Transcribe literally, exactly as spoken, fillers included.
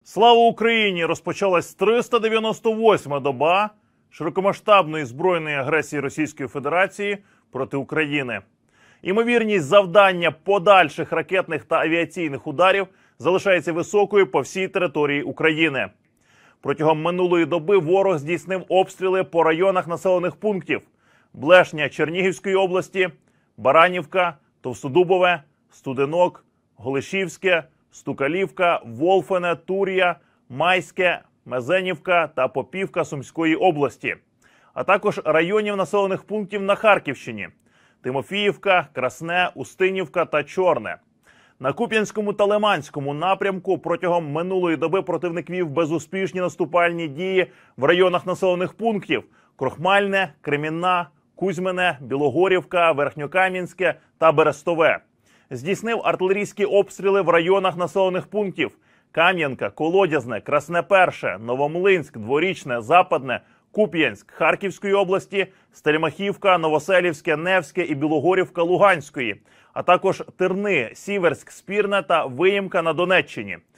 Слава Україні! Розпочалась триста дев'яносто восьма доба широкомасштабної збройної агресії Російської Федерації проти України. Імовірність завдання подальших ракетних та авіаційних ударів залишається високою по всій території України. Протягом минулої доби ворог здійснив обстріли по районах населених пунктів: Блешня Чернігівської області, Баранівка, Товстодубове, Студенок, Голишівське, Стукалівка, Волфене, Тур'я, Майське, Мезенівка та Попівка Сумської області, а також районів населених пунктів на Харківщині: Тимофіївка, Красне, Устинівка та Чорне. На Куп'янському та Лиманському напрямку протягом минулої доби противник вів безуспішні наступальні дії в районах населених пунктів: Крохмальне, Кремінна, Кузьмине, Білогорівка, Верхньокам'янське та Берестове. Здійснив артилерійські обстріли в районах населених пунктів: Кам'янка, Колодязне, Красне Перше, Новомлинськ, Дворічне, Западне, Куп'янськ Харківської області, Стельмахівка, Новоселівське, Невське і Білогорівка Луганської, а також Терни, Сіверськ, Спірне та Виїмка на Донеччині.